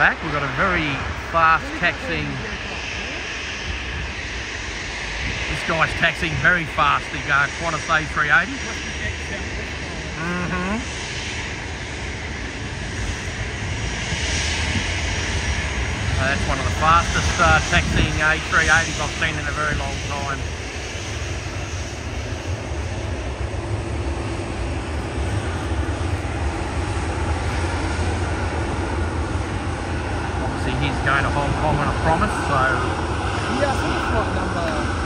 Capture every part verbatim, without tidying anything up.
back. We've got a very fast taxiing. This guy's taxiing very fast. The uh, Qantas A three eighty. Mm-hmm. So that's one of the fastest uh, taxiing A three eighties I've seen in a very long time. Obviously he's going to Hong Kong on a promise, so... Yeah, I think it's what number...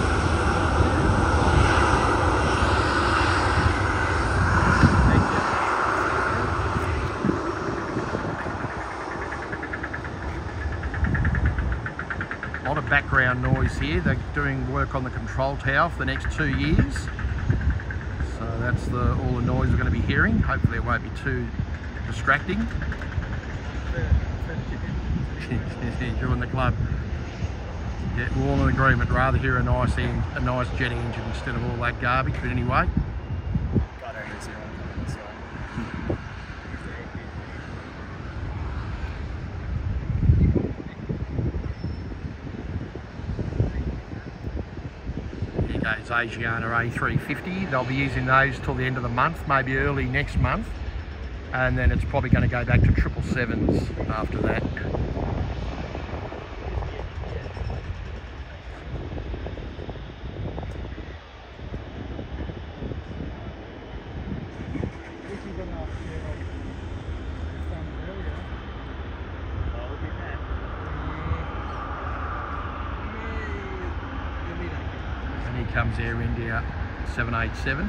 A lot of background noise here. They're doing work on the control tower for the next two years. So that's the all the noise we're going to be hearing. Hopefully it won't be too distracting. Join the club. Yeah, we're all in agreement. Rather hear a nice en a nice jet engine instead of all that garbage. But anyway. It's Asiana A three fifty. They'll be using those till the end of the month, maybe early next month, and then it's probably going to go back to triple sevens after that. Comes Air India seven eighty-seven.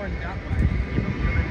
going that way, you're not gonna